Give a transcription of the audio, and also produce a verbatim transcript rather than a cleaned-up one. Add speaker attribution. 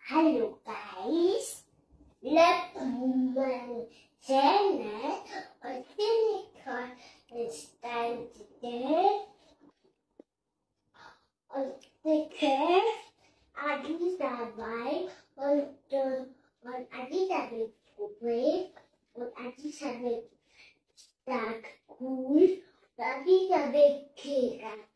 Speaker 1: Hallo guys, willkommen mein Channel und Silicon ist dein Titel und Titel Adi dabei und, und, und Adi damit Problem und Adi damit stark cool und Adi damit Kira.